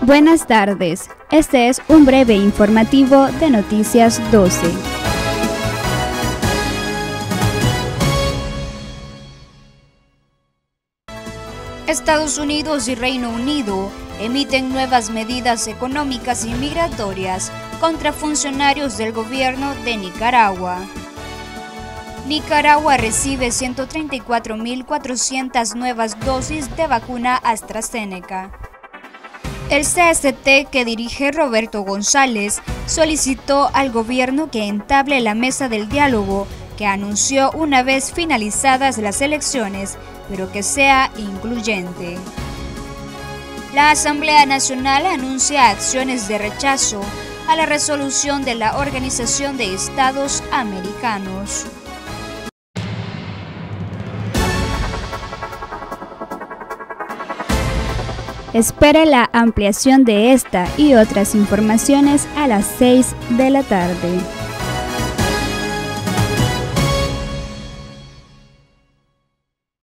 Buenas tardes, este es un breve informativo de Noticias 12. Estados Unidos y Reino Unido emiten nuevas medidas económicas y migratorias contra funcionarios del gobierno de Nicaragua. Nicaragua recibe 134.400 nuevas dosis de vacuna AstraZeneca. El CST que dirige Roberto González solicitó al gobierno que entable la mesa del diálogo que anunció una vez finalizadas las elecciones, pero que sea incluyente. La Asamblea Nacional anuncia acciones de rechazo a la resolución de la Organización de Estados Americanos. Espere la ampliación de esta y otras informaciones a las 6 de la tarde.